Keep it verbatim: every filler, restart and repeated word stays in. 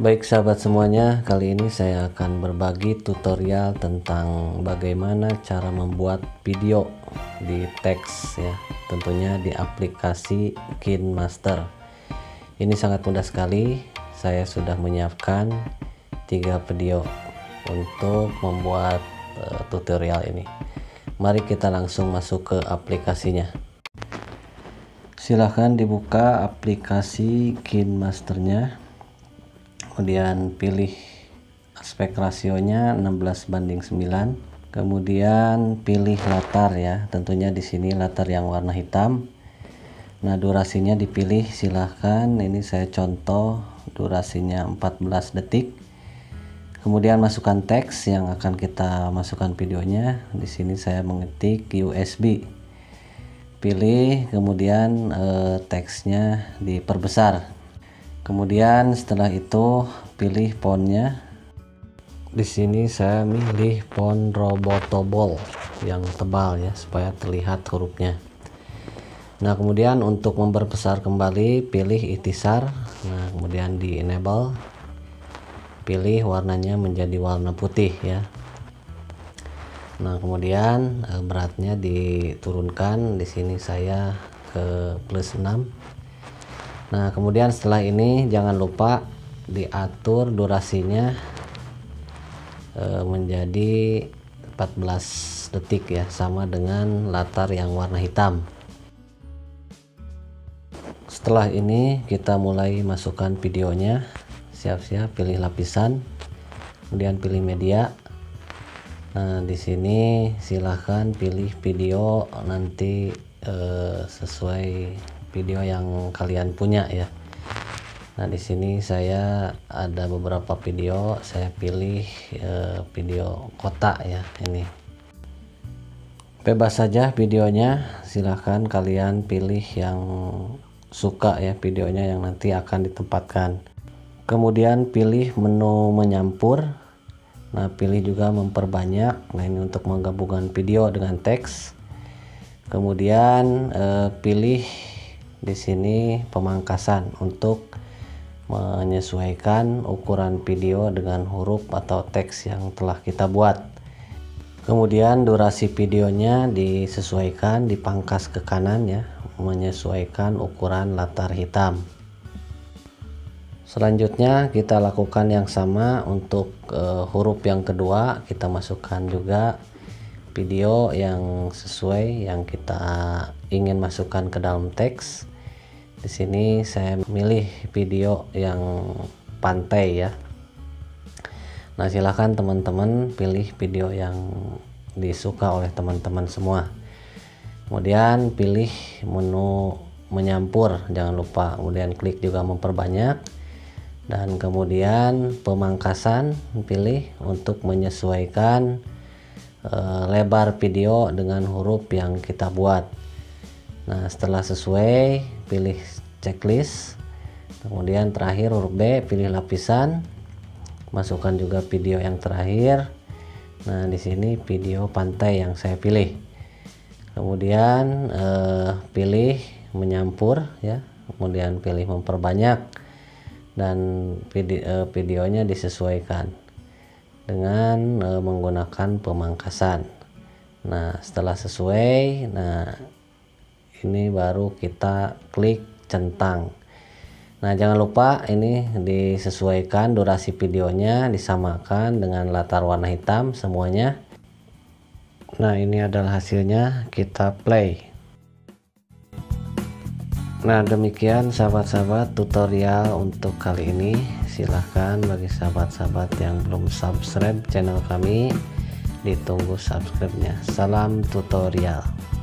Baik sahabat semuanya, kali ini saya akan berbagi tutorial tentang bagaimana cara membuat video di teks ya, tentunya di aplikasi KineMaster. Ini sangat mudah sekali. Saya sudah menyiapkan tiga video untuk membuat uh, tutorial ini. Mari kita langsung masuk ke aplikasinya. Silahkan dibuka aplikasi KineMasternya. Kemudian pilih aspek rasionya enam belas banding sembilan. Kemudian pilih latar ya, tentunya di sini latar yang warna hitam. Nah, durasinya dipilih silahkan. Ini saya contoh durasinya empat belas detik. Kemudian masukkan teks yang akan kita masukkan videonya. Di sini saya mengetik U S B. Pilih, kemudian eh, teksnya diperbesar. Kemudian setelah itu pilih fontnya. Di sini saya milih font Robotable yang tebal ya, supaya terlihat hurufnya. Nah, kemudian untuk memperbesar kembali pilih ikhtisar. Nah, kemudian di enable. Pilih warnanya menjadi warna putih ya. Nah, kemudian beratnya diturunkan. Di sini saya ke plus enam. Nah, kemudian setelah ini jangan lupa diatur durasinya e, menjadi empat belas detik ya, sama dengan latar yang warna hitam. Setelah ini kita mulai masukkan videonya. Siap-siap pilih lapisan, kemudian pilih media. Nah, di sini silahkan pilih video nanti e, sesuai video yang kalian punya ya. Nah, di sini saya ada beberapa video, saya pilih eh, video kotak ya. Ini bebas saja videonya, silahkan kalian pilih yang suka ya videonya yang nanti akan ditempatkan. Kemudian pilih menu menyampur. Nah, pilih juga memperbanyak. Nah, ini untuk menggabungkan video dengan teks. Kemudian eh, pilih di sini pemangkasan untuk menyesuaikan ukuran video dengan huruf atau teks yang telah kita buat. Kemudian durasi videonya disesuaikan, dipangkas ke kanan ya, menyesuaikan ukuran latar hitam. Selanjutnya kita lakukan yang sama untuk uh, huruf yang kedua. Kita masukkan juga video yang sesuai yang kita ingin masukkan ke dalam teks. Di sini saya milih video yang pantai ya. Nah, silahkan teman-teman pilih video yang disuka oleh teman-teman semua. Kemudian pilih menu menyampur, jangan lupa. Kemudian klik juga memperbanyak. Dan kemudian pemangkasan pilih untuk menyesuaikan uh, lebar video dengan huruf yang kita buat. Nah, setelah sesuai pilih checklist. Kemudian terakhir huruf B, pilih lapisan. Masukkan juga video yang terakhir. Nah, di sini video pantai yang saya pilih. Kemudian eh, pilih menyampur ya. Kemudian pilih memperbanyak dan video, eh, videonya disesuaikan dengan eh, menggunakan pemangkasan. Nah, setelah sesuai, nah ini baru kita klik centang. Nah, jangan lupa ini disesuaikan durasi videonya, disamakan dengan latar warna hitam semuanya. Nah, ini adalah hasilnya, kita play. Nah, demikian sahabat-sahabat tutorial untuk kali ini. Silahkan bagi sahabat-sahabat yang belum subscribe channel kami, ditunggu subscribe-nya. Salam tutorial.